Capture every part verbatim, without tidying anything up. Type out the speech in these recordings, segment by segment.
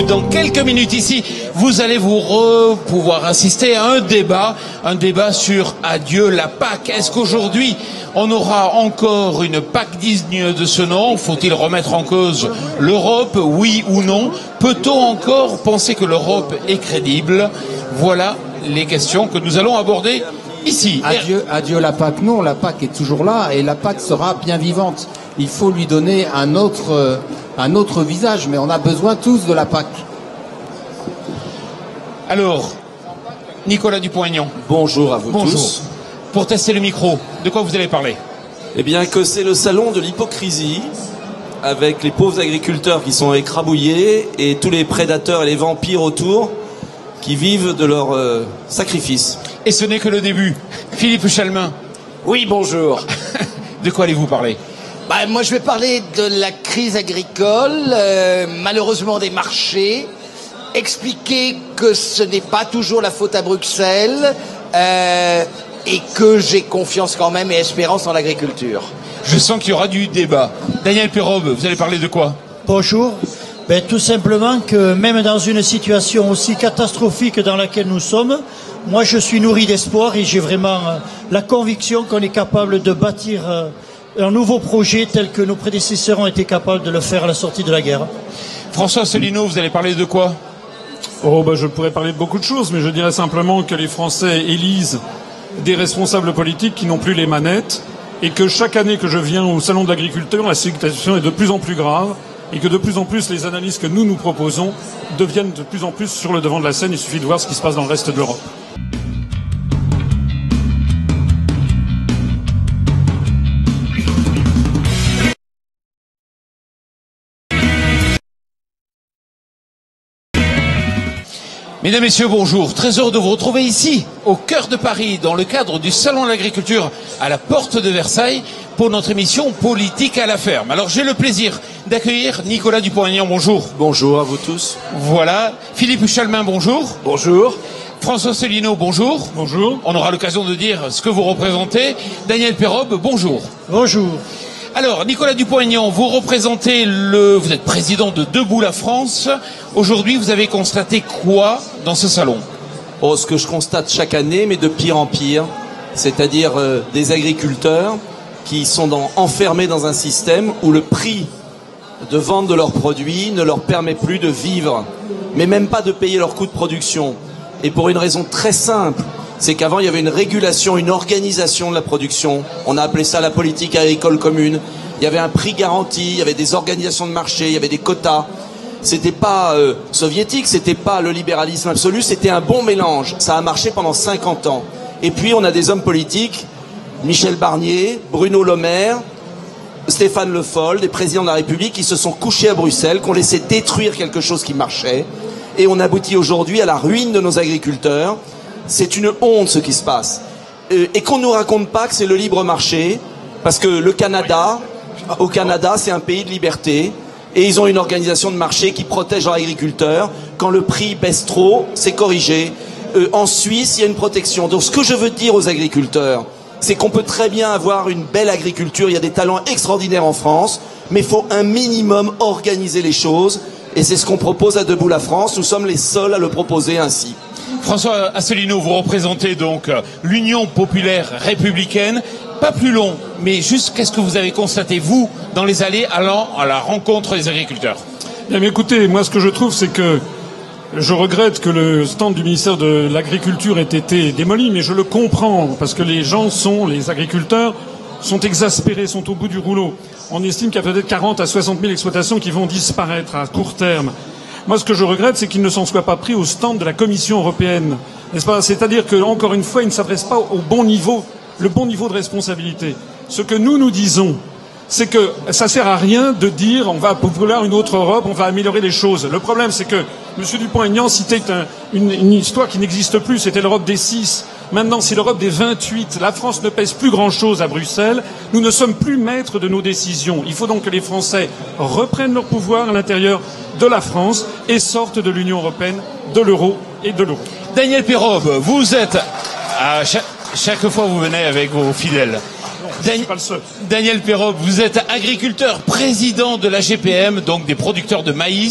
dans quelques minutes ici, vous allez vous re pouvoir assister à un débat, un débat sur adieu la P A C. Est-ce qu'aujourd'hui, on aura encore une P A C digne de ce nom? Faut-il remettre en cause l'Europe, oui ou non? Peut-on encore penser que l'Europe est crédible? Voilà les questions que nous allons aborder ici. Adieu, adieu la P A C. Non, la P A C est toujours là et la P A C sera bien vivante. Il faut lui donner un autre, euh, un autre visage, mais on a besoin tous de la P A C. Alors, Nicolas Dupont-Aignan. Bonjour à vous Bonjour. tous. Pour tester le micro, de quoi vous allez parler? Eh bien que c'est le salon de l'hypocrisie, avec les pauvres agriculteurs qui sont écrabouillés et tous les prédateurs et les vampires autour qui vivent de leur euh, sacrifice. Et ce n'est que le début. Philippe Chalmin. Oui, bonjour. De quoi allez-vous parler? Bah, moi, je vais parler de la crise agricole, euh, malheureusement des marchés, expliquer que ce n'est pas toujours la faute à Bruxelles euh, et que j'ai confiance quand même et espérance en l'agriculture. Je sens qu'il y aura du débat. Daniel Pérobe, vous allez parler de quoi? Bonjour. Ben, tout simplement que même dans une situation aussi catastrophique dans laquelle nous sommes, moi je suis nourri d'espoir et j'ai vraiment euh, la conviction qu'on est capable de bâtir euh, un nouveau projet tel que nos prédécesseurs ont été capables de le faire à la sortie de la guerre. François Asselineau, vous allez parler de quoi? Oh, bah, je pourrais parler de beaucoup de choses, mais je dirais simplement que les Français élisent des responsables politiques qui n'ont plus les manettes et que chaque année que je viens au salon de l'agriculture, la situation est de plus en plus grave et que de plus en plus les analyses que nous nous proposons deviennent de plus en plus sur le devant de la scène. Il suffit de voir ce qui se passe dans le reste de l'Europe. Mesdames, Messieurs, bonjour. Très heureux de vous retrouver ici, au cœur de Paris, dans le cadre du Salon de l'Agriculture à la porte de Versailles, pour notre émission Politique à la ferme. Alors, j'ai le plaisir d'accueillir Nicolas Dupont-Aignan, bonjour. Bonjour à vous tous. Voilà. Philippe Chalmin, bonjour. Bonjour. François Asselineau, bonjour. Bonjour. On aura l'occasion de dire ce que vous représentez. Daniel Pérobe, bonjour. Bonjour. Alors, Nicolas Dupont-Aignan, vous représentez le... Vous êtes président de Debout la France. Aujourd'hui, vous avez constaté quoi dans ce salon? Oh, ce que je constate chaque année, mais de pire en pire, c'est-à-dire euh, des agriculteurs qui sont dans, enfermés dans un système où le prix de vente de leurs produits ne leur permet plus de vivre, mais même pas de payer leurs coûts de production. Et pour une raison très simple, c'est qu'avant il y avait une régulation, une organisation de la production. On a appelé ça la politique agricole commune. Il y avait un prix garanti, il y avait des organisations de marché, il y avait des quotas. C'était pas euh, soviétique, c'était pas le libéralisme absolu, c'était un bon mélange. Ça a marché pendant cinquante ans. Et puis on a des hommes politiques, Michel Barnier, Bruno Le Maire, Stéphane Le Foll, des présidents de la République qui se sont couchés à Bruxelles, qui ont laissé détruire quelque chose qui marchait. Et on aboutit aujourd'hui à la ruine de nos agriculteurs. C'est une honte ce qui se passe. Euh, et qu'on ne nous raconte pas que c'est le libre marché, parce que le Canada, au Canada, c'est un pays de liberté. Et ils ont une organisation de marché qui protège leurs agriculteurs. Quand le prix baisse trop, c'est corrigé. Euh, en Suisse, il y a une protection. Donc ce que je veux dire aux agriculteurs, c'est qu'on peut très bien avoir une belle agriculture. Il y a des talents extraordinaires en France. Mais il faut un minimum organiser les choses. Et c'est ce qu'on propose à Debout la France. Nous sommes les seuls à le proposer ainsi. François Asselineau, vous représentez donc l'Union populaire républicaine. Pas plus long, mais juste qu'est-ce que vous avez constaté, vous, dans les allées allant à la rencontre des agriculteurs? Bien, mais écoutez, moi ce que je trouve, c'est que je regrette que le stand du ministère de l'Agriculture ait été démoli, mais je le comprends, parce que les gens sont, les agriculteurs, sont exaspérés, sont au bout du rouleau. On estime qu'il y a peut-être quarante à soixante mille exploitations qui vont disparaître à court terme. Moi, ce que je regrette, c'est qu'ils ne s'en soient pas pris au stand de la Commission européenne, n'est-ce pas? C'est-à-dire que, encore une fois, ils ne s'adressent pas au bon niveau, le bon niveau de responsabilité. Ce que nous nous disons, c'est que ça sert à rien de dire on va vouloir une autre Europe, on va améliorer les choses. Le problème, c'est que M. Dupont-Aignan citait un, une, une histoire qui n'existe plus, c'était l'Europe des six. Maintenant, c'est l'Europe des vingt-huit. La France ne pèse plus grand-chose à Bruxelles. Nous ne sommes plus maîtres de nos décisions. Il faut donc que les Français reprennent leur pouvoir à l'intérieur de la France et sortent de l'Union européenne, de l'euro et de l'euro. Daniel Pérobe, vous êtes... À chaque, chaque fois, vous venez avec vos fidèles. Je ne suis pas le seul. Daniel Pérobe, vous êtes agriculteur, président de la G P M, donc des producteurs de maïs.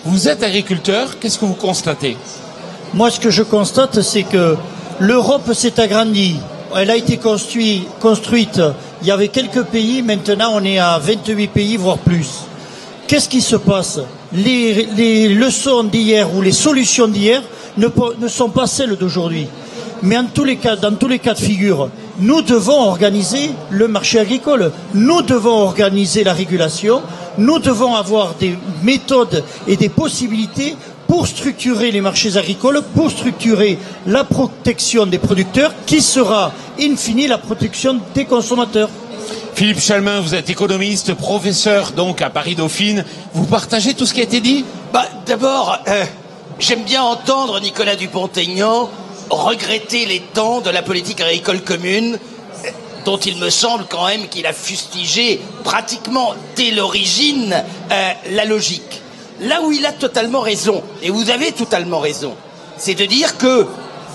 Vous êtes agriculteur, qu'est-ce que vous constatez? Moi, ce que je constate, c'est que l'Europe s'est agrandie. Elle a été construit, construite, il y avait quelques pays, maintenant on est à vingt-huit pays, voire plus. Qu'est-ce qui se passe? les, les leçons d'hier ou les solutions d'hier ne, ne sont pas celles d'aujourd'hui. Mais en tous les cas, dans tous les cas de figure, nous devons organiser le marché agricole. Nous devons organiser la régulation. Nous devons avoir des méthodes et des possibilités pour structurer les marchés agricoles, pour structurer la protection des producteurs, qui sera, in fine, la protection des consommateurs. Philippe Chalmin, vous êtes économiste, professeur donc à Paris-Dauphine. Vous partagez tout ce qui a été dit? Bah, d'abord, euh, j'aime bien entendre Nicolas Dupont-Aignan regretter les temps de la politique agricole commune, dont il me semble quand même qu'il a fustigé pratiquement dès l'origine euh, la logique. Là où il a totalement raison, et vous avez totalement raison, c'est de dire que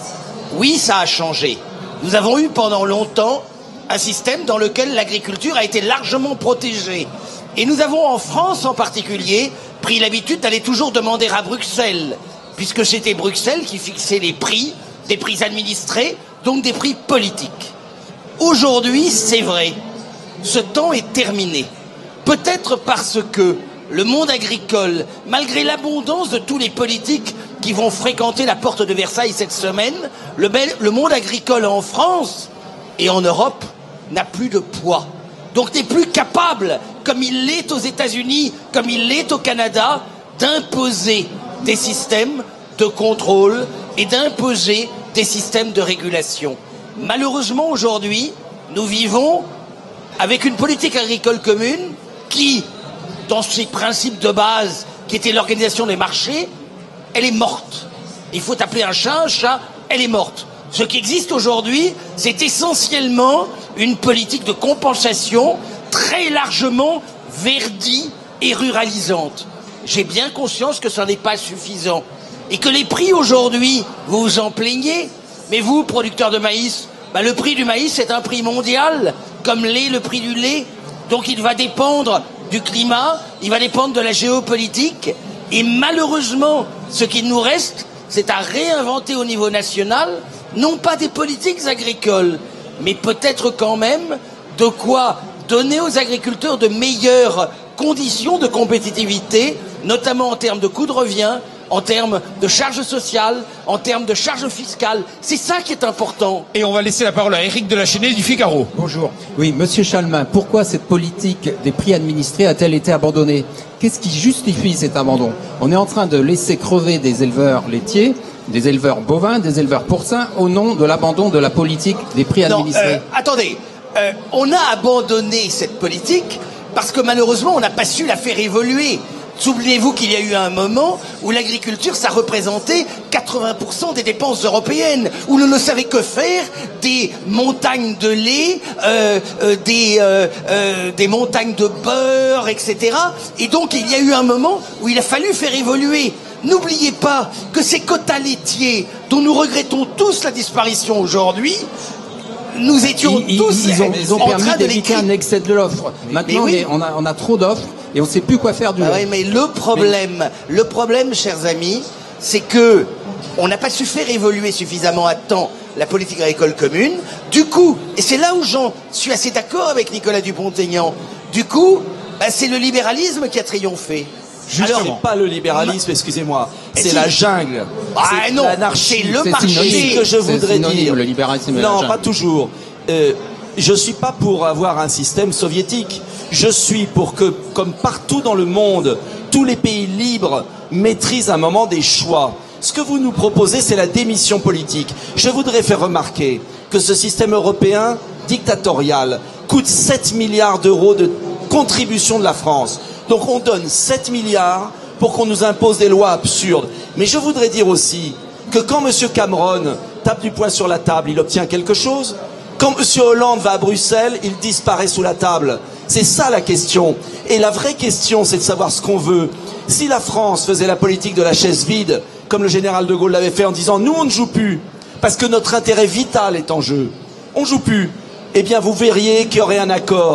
oui, ça a changé. Nous avons eu pendant longtemps un système dans lequel l'agriculture a été largement protégée. Et nous avons en France en particulier pris l'habitude d'aller toujours demander à Bruxelles, puisque c'était Bruxelles qui fixait les prix, des prix administrés, donc des prix politiques. Aujourd'hui, c'est vrai, ce temps est terminé. Peut-être parce que le monde agricole, malgré l'abondance de tous les politiques qui vont fréquenter la porte de Versailles cette semaine, le, le monde agricole en France et en Europe n'a plus de poids. Donc n'est plus capable, comme il l'est aux États-Unis, comme il l'est au Canada, d'imposer des systèmes de contrôle et d'imposer des systèmes de régulation. Malheureusement, aujourd'hui, nous vivons avec une politique agricole commune qui, dans ses principes de base, qui était l'organisation des marchés, elle est morte. Il faut appeler un chat un chat, elle est morte. Ce qui existe aujourd'hui, c'est essentiellement une politique de compensation très largement verdie et ruralisante. J'ai bien conscience que ça n'est pas suffisant. Et que les prix aujourd'hui, vous vous en plaignez, mais vous, producteurs de maïs, bah le prix du maïs est un prix mondial, comme l'est le prix du lait. Donc il va dépendre du climat, il va dépendre de la géopolitique. Et malheureusement, ce qu'il nous reste, c'est à réinventer au niveau national, non pas des politiques agricoles, mais peut-être quand même de quoi donner aux agriculteurs de meilleures conditions de compétitivité, notamment en termes de coût de revient, en termes de charges sociales, en termes de charges fiscales. C'est ça qui est important. Et on va laisser la parole à Éric Delachesnée du Figaro. Bonjour. Oui, Monsieur Chalmin, pourquoi cette politique des prix administrés a-t-elle été abandonnée? Qu'est-ce qui justifie cet abandon? On est en train de laisser crever des éleveurs laitiers, des éleveurs bovins, des éleveurs porcins, au nom de l'abandon de la politique des prix administrés. Non, euh, attendez, euh, on a abandonné cette politique parce que malheureusement on n'a pas su la faire évoluer. Souvenez-vous qu'il y a eu un moment où l'agriculture, ça représentait quatre-vingts pour cent des dépenses européennes, où l'on ne savait que faire des montagnes de lait, euh, euh, des, euh, euh, des montagnes de beurre, et cetera. Et donc il y a eu un moment où il a fallu faire évoluer. N'oubliez pas que ces quotas laitiers, dont nous regrettons tous la disparition aujourd'hui, nous étions ils, tous ils ont, ils ont en permis train de d'éviter un excès de l'offre. Maintenant, oui. on, a, on a trop d'offres et on ne sait plus quoi faire du Ah lait. oui, mais le problème, mais... le problème, chers amis, c'est que on n'a pas su faire évoluer suffisamment à temps la politique agricole commune. Du coup, et c'est là où j'en suis assez d'accord avec Nicolas Dupont-Aignan, du coup, bah, c'est le libéralisme qui a triomphé. Justement. Alors, c'est pas le libéralisme, excusez-moi, c'est si. la jungle. Ah c'est non, l'anarchie. c'est le c'est marché. synonyme. Ce que je voudrais synonyme, dire. Le libéralisme et non, la jungle. pas toujours. Euh, je suis pas pour avoir un système soviétique. Je suis pour que, comme partout dans le monde, tous les pays libres maîtrisent à un moment des choix. Ce que vous nous proposez, c'est la démission politique. Je voudrais faire remarquer que ce système européen dictatorial coûte sept milliards d'euros de contribution de la France. Donc on donne sept milliards pour qu'on nous impose des lois absurdes. Mais je voudrais dire aussi que quand M. Cameron tape du poing sur la table, il obtient quelque chose. Quand M. Hollande va à Bruxelles, il disparaît sous la table. C'est ça la question. Et la vraie question, c'est de savoir ce qu'on veut. Si la France faisait la politique de la chaise vide, comme le général de Gaulle l'avait fait en disant « nous, on ne joue plus, parce que notre intérêt vital est en jeu. On ne joue plus », eh bien, vous verriez qu'il y aurait un accord.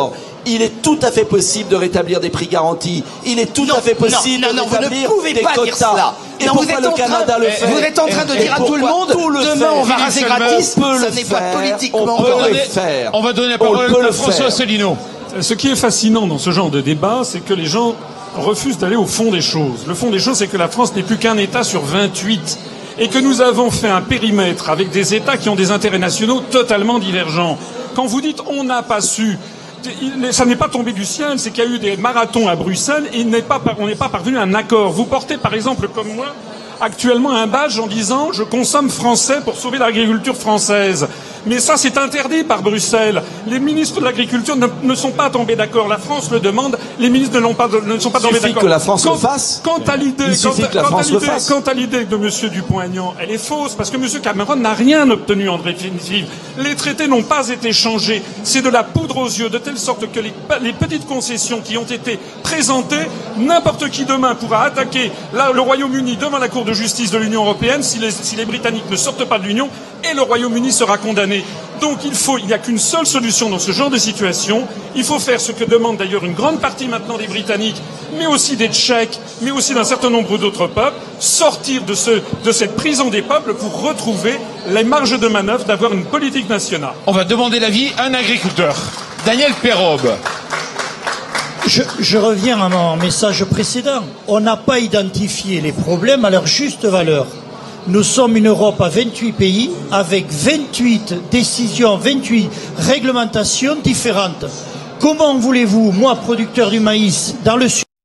Il est tout à fait possible de rétablir des prix garantis. Il est tout non, à fait possible non, non, de rétablir vous ne pouvez des pas quotas. dire cela. Et non, pourquoi vous êtes le Canada train, le fait? Vous êtes en train de et, dire et à tout le monde, tout le demain faire. on va raser gratis, on peut ça le n'est pas faire. politiquement On peut correct. le faire. On va donner la On parole peut à le François faire. Asselineau. Ce qui est fascinant dans ce genre de débat, c'est que les gens refusent d'aller au fond des choses. Le fond des choses, c'est que la France n'est plus qu'un État sur vingt-huit et que nous avons fait un périmètre avec des États qui ont des intérêts nationaux totalement divergents. Quand vous dites on n'a pas su, ça n'est pas tombé du ciel, c'est qu'il y a eu des marathons à Bruxelles et il n'est pas, on n'est pas parvenu à un accord. Vous portez par exemple, comme moi, actuellement un badge en disant je consomme français pour sauver l'agriculture française. Mais ça, c'est interdit par Bruxelles. Les ministres de l'Agriculture ne, ne sont pas tombés d'accord. La France le demande. Les ministres ne, l'ont pas, ne sont pas tombés d'accord. Il suffit que la France quant, le fasse. Quant à l'idée, Il suffit quant, que la quant France à le l'idée, fasse. quant à l'idée de M. Dupont-Aignan, elle est fausse parce que M. Cameron n'a rien obtenu en définitive. Les traités n'ont pas été changés. C'est de la poudre aux yeux, de telle sorte que les, les petites concessions qui ont été présentées, n'importe qui demain pourra attaquer là, le Royaume-Uni devant la Cour de justice de l'Union européenne si les, si les Britanniques ne sortent pas de l'Union et le Royaume-Uni sera condamné. Donc il faut, il n'y a qu'une seule solution dans ce genre de situation. Il faut faire ce que demande d'ailleurs une grande partie maintenant des Britanniques, mais aussi des Tchèques, mais aussi d'un certain nombre d'autres peuples, sortir de, ce, de cette prison des peuples pour retrouver les marges de manœuvre d'avoir une politique nationale. On va demander l'avis à un agriculteur. Daniel Perrobe. Je, je reviens à mon message précédent. On n'a pas identifié les problèmes à leur juste valeur. Nous sommes une Europe à vingt-huit pays, avec vingt-huit décisions, vingt-huit réglementations différentes. Comment voulez-vous, moi, producteur du maïs, dans le sud,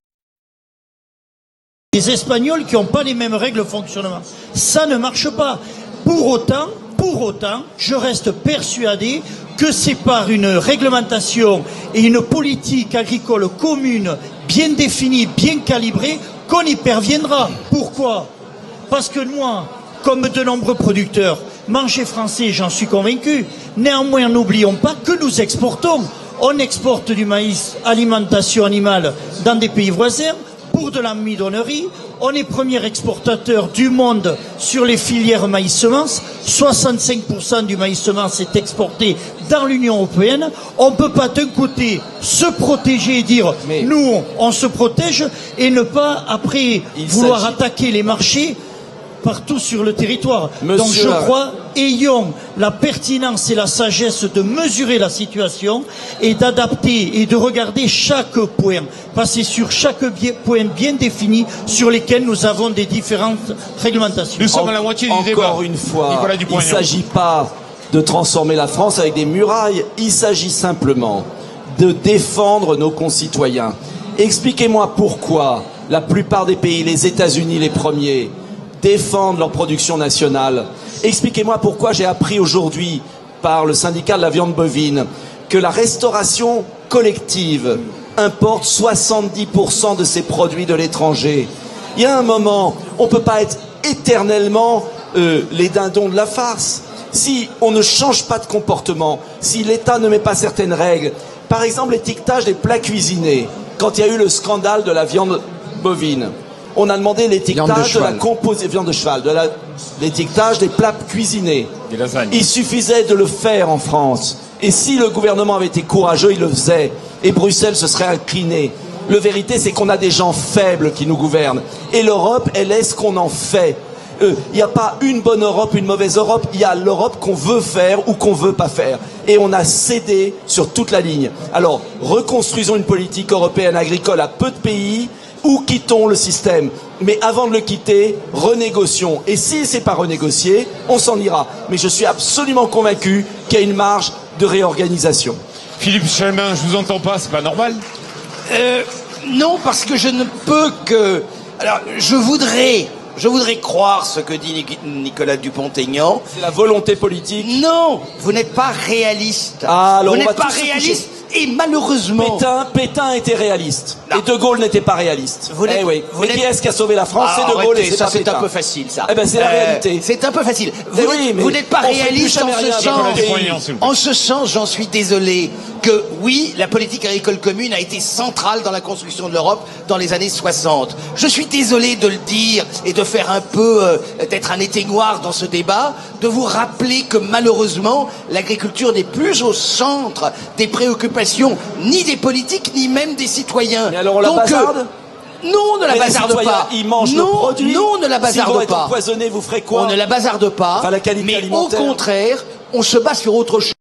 les Espagnols qui n'ont pas les mêmes règles de fonctionnement? Ça ne marche pas. Pour autant, pour autant, je reste persuadé que c'est par une réglementation et une politique agricole commune, bien définie, bien calibrée, qu'on y parviendra. Pourquoi ? Parce que moi, comme de nombreux producteurs, manger français, j'en suis convaincu. Néanmoins, n'oublions pas que nous exportons. On exporte du maïs, alimentation animale, dans des pays voisins, pour de la midonnerie. On est premier exportateur du monde sur les filières maïs-semences. soixante-cinq pour cent du maïs-semence est exporté dans l'Union européenne. On ne peut pas d'un côté se protéger et dire Mais... nous, on se protège et ne pas après Il vouloir attaquer les marchés partout sur le territoire. Monsieur Donc je crois, ayons la pertinence et la sagesse de mesurer la situation et d'adapter et de regarder chaque point, passer sur chaque point bien défini sur lesquels nous avons des différentes réglementations. Nous sommes à la moitié du débat. Encore une fois, il ne s'agit pas de transformer la France avec des murailles, il s'agit simplement de défendre nos concitoyens. Expliquez-moi pourquoi la plupart des pays, les États-Unis les premiers, défendent leur production nationale. Expliquez-moi pourquoi j'ai appris aujourd'hui par le syndicat de la viande bovine que la restauration collective importe soixante-dix pour cent de ses produits de l'étranger. Il y a un moment, on ne peut pas être éternellement euh, les dindons de la farce. Si on ne change pas de comportement, si l'État ne met pas certaines règles, par exemple l'étiquetage des plats cuisinés, quand il y a eu le scandale de la viande bovine, on a demandé l'étiquetage de, de la composée viande de cheval, de l'étiquetage des plats cuisinés. Il suffisait de le faire en France. Et si le gouvernement avait été courageux, il le faisait. Et Bruxelles se serait incliné. La vérité, c'est qu'on a des gens faibles qui nous gouvernent. Et l'Europe, elle est ce qu'on en fait. Il euh, n'y a pas une bonne Europe, une mauvaise Europe. Il y a l'Europe qu'on veut faire ou qu'on veut pas faire. Et on a cédé sur toute la ligne. Alors, reconstruisons une politique européenne agricole à peu de pays, ou quittons le système. Mais avant de le quitter, renégocions. Et si c'est pas renégocié, on s'en ira. Mais je suis absolument convaincu qu'il y a une marge de réorganisation. Philippe Chalmin, je vous entends pas, c'est pas normal? euh, Non, parce que je ne peux que... Alors, je voudrais... Je voudrais croire ce que dit Nicolas Dupont-Aignan. C'est la volonté politique. Non, vous n'êtes pas réaliste. Ah, alors vous on va n'êtes pas réaliste. Et malheureusement... Pétain, Pétain était réaliste. Non. Et De Gaulle n'était pas réaliste. Vous eh oui. vous Mais qui est-ce qui a sauvé la France? ah, C'est De Gaulle arrêtez, et c'est ça, pas c'est Pétain. un peu facile, ça. Eh ben, c'est la euh, réalité. C'est un peu facile. Vous oui, n'êtes pas réaliste en ce sens. En ce sens, j'en suis désolé. que oui, la politique agricole commune a été centrale dans la construction de l'Europe dans les années soixante. Je suis désolé de le dire et de faire un peu, euh, d'être un éteignoir dans ce débat, de vous rappeler que malheureusement, l'agriculture n'est plus au centre des préoccupations ni des politiques, ni même des citoyens. Mais alors on la Donc, bazarde euh, non, on ne la Mais bazarde les citoyens, pas. Ils mangent non, nos produits. non, on ne la bazarde S'ils vont être pas. empoisonnés, vous ferez quoi? On ne la bazarde pas. Enfin, la qualité mais alimentaire. au contraire, on se base sur autre chose.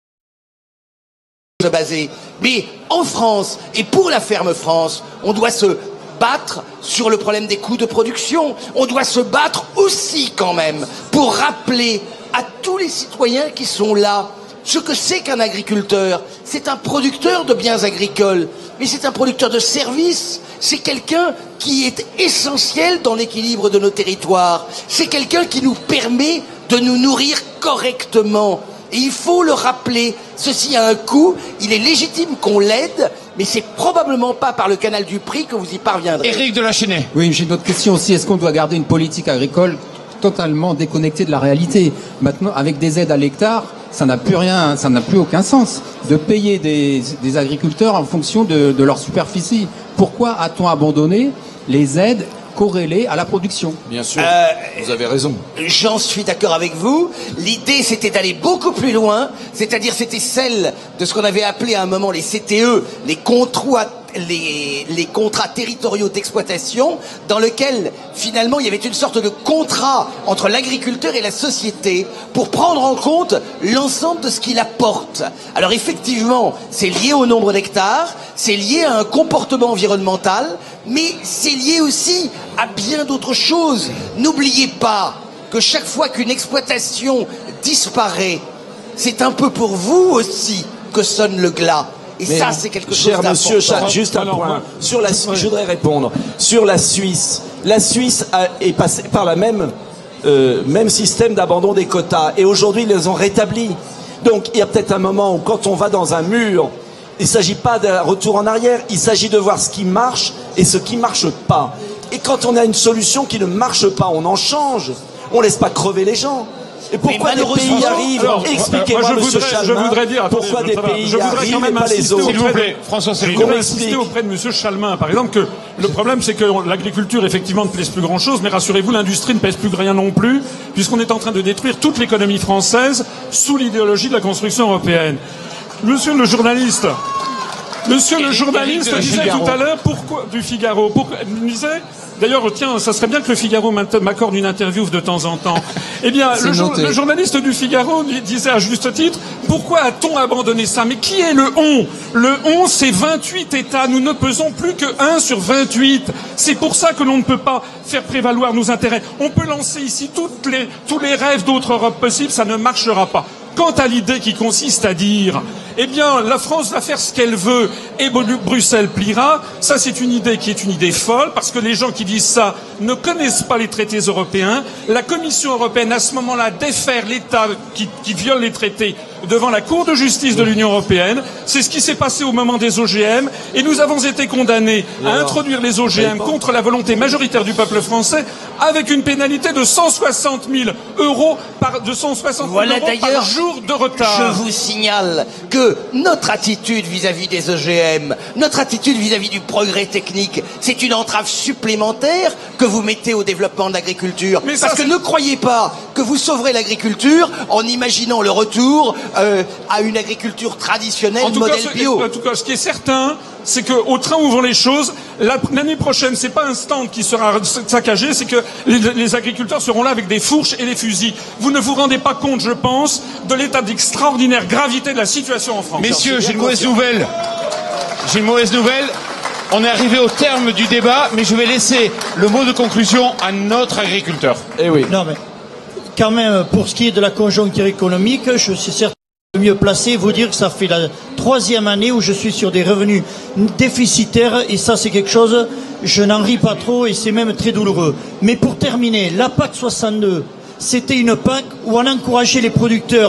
Se baser. Mais en France et pour la ferme France, on doit se battre sur le problème des coûts de production. On doit se battre aussi quand même pour rappeler à tous les citoyens qui sont là ce que c'est qu'un agriculteur. C'est un producteur de biens agricoles, mais c'est un producteur de services. C'est quelqu'un qui est essentiel dans l'équilibre de nos territoires. C'est quelqu'un qui nous permet de nous nourrir correctement. Et il faut le rappeler, ceci a un coût, il est légitime qu'on l'aide, mais c'est probablement pas par le canal du prix que vous y parviendrez. Éric de la Chênaie. Oui, j'ai une autre question aussi. Est-ce qu'on doit garder une politique agricole totalement déconnectée de la réalité? Maintenant, avec des aides à l'hectare, ça n'a plus rien, ça n'a plus aucun sens de payer des, des agriculteurs en fonction de, de leur superficie. Pourquoi a-t-on abandonné les aides corrélées à la production? Bien sûr, Euh, vous avez raison. J'en suis d'accord avec vous. L'idée, c'était d'aller beaucoup plus loin, c'est-à-dire c'était celle de ce qu'on avait appelé à un moment les C T E, les contrats, les, les contrats territoriaux d'exploitation, dans lequel finalement il y avait une sorte de contrat entre l'agriculteur et la société pour prendre en compte l'ensemble de ce qu'il apporte. Alors effectivement, c'est lié au nombre d'hectares, c'est lié à un comportement environnemental, mais c'est lié aussi à bien d'autres choses. N'oubliez pas que chaque fois qu'une exploitation disparaît, c'est un peu pour vous aussi que sonne le glas. Et Mais, ça, c'est quelque chose cher d'important. monsieur Chak, juste un Alors, point. moi- Sur la, je voudrais répondre. Sur la Suisse, la Suisse a, est passée par la même, euh, même système d'abandon des quotas. Et aujourd'hui, ils les ont rétablis. Donc, il y a peut-être un moment où, quand on va dans un mur, il ne s'agit pas d'un retour en arrière. Il s'agit de voir ce qui marche et ce qui ne marche pas. Et quand on a une solution qui ne marche pas, on en change. On ne laisse pas crever les gens. Et pourquoi des malheureusement- pays arrivent? Alors, Expliquez-moi, moi, je monsieur voudrais- je Chalmin, voudrais dire- attendez, pourquoi des ça va. pays Je voudrais arrivent quand et même pas les insister autres. S'il vous plaît, François, Je c'est voudrais Qu'on insister explique. auprès de monsieur Chalmin, par exemple, que le problème, c'est que l'agriculture, effectivement, ne pèse plus grand-chose, mais rassurez-vous, l'industrie ne pèse plus rien non plus, puisqu'on est en train de détruire toute l'économie française sous l'idéologie de la construction européenne. Monsieur le journaliste, Monsieur le Éric- journaliste Éric de disait Figaro. tout à l'heure, pourquoi, du Figaro, pourquoi, il disait, d'ailleurs, tiens, ça serait bien que le Figaro m'accorde une interview de temps en temps. Eh bien, C'est le, jour- noté. le journaliste du Figaro lui disait à juste titre, pourquoi a-t-on abandonné ça? Mais qui est le on? Le on, c'est vingt-huit États. Nous ne pesons plus que un sur vingt-huit. C'est pour ça que l'on ne peut pas faire prévaloir nos intérêts. On peut lancer ici toutes les, tous les rêves d'autres Europe possibles, ça ne marchera pas. Quant à l'idée qui consiste à dire, eh bien, la France va faire ce qu'elle veut et Bruxelles pliera, ça c'est une idée qui est une idée folle, parce que les gens qui disent ça ne connaissent pas les traités européens. La Commission européenne, à ce moment-là, défère l'État qui, qui viole les traités devant la Cour de justice de l'Union européenne. C'est ce qui s'est passé au moment des O G M, et nous avons été condamnés à introduire les O G M contre la volonté majoritaire du peuple français, avec une pénalité de cent soixante mille euros par, de cent soixante mille Voilà euros d'ailleurs, par jour de retard. je vous signale que notre attitude vis-à-vis des O G M, notre attitude vis-à-vis du progrès technique, c'est une entrave supplémentaire que vous mettez au développement de l'agriculture. Mais ça, Parce que c'est- ne croyez pas que vous sauverez l'agriculture en imaginant le retour euh, à une agriculture traditionnelle, En tout, cas, modèle ce, bio. en tout cas, ce qui est certain, c'est qu'au train où vont les choses, la- l'année prochaine, c'est pas un stand qui sera saccagé, c'est que les, les agriculteurs seront là avec des fourches et des fusils. Vous ne vous rendez pas compte, je pense, de l'état d'extraordinaire gravité de la situation en France. Messieurs, j'ai une mauvaise nouvelle. J'ai une mauvaise nouvelle. On est arrivé au terme du débat, mais je vais laisser le mot de conclusion à notre agriculteur. Eh oui. Non, mais quand même, pour ce qui est de la conjoncture économique, je suis certain de mieux placé vous dire que ça fait la troisième année où je suis sur des revenus déficitaires, et ça c'est quelque chose, je n'en ris pas trop et c'est même très douloureux. Mais pour terminer, la P A C soixante-deux, c'était une P A C où on encourageait les producteurs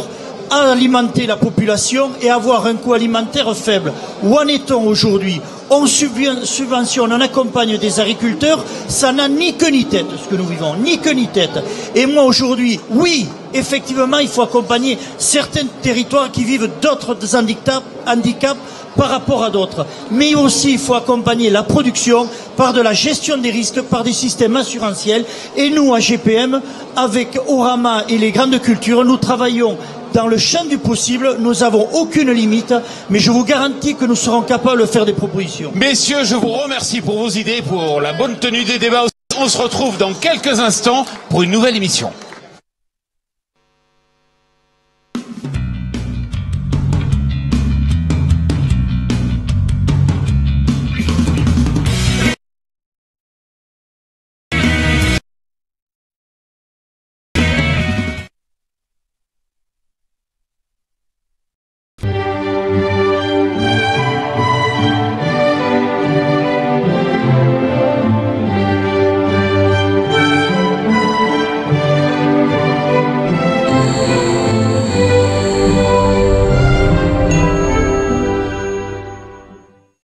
alimenter la population et avoir un coût alimentaire faible. Où en est-on aujourd'hui? On subventionne, on accompagne des agriculteurs, ça n'a ni queue ni tête ce que nous vivons, ni queue ni tête. Et moi aujourd'hui, oui, effectivement, il faut accompagner certains territoires qui vivent d'autres handicaps, handicaps par rapport à d'autres. Mais aussi, il faut accompagner la production par de la gestion des risques, par des systèmes assurantiels. Et nous, à G P M, avec Orama et les grandes cultures, nous travaillons dans le champ du possible, nous n'avons aucune limite, mais je vous garantis que nous serons capables de faire des propositions. Messieurs, je vous remercie pour vos idées, pour la bonne tenue des débats. On se retrouve dans quelques instants pour une nouvelle émission.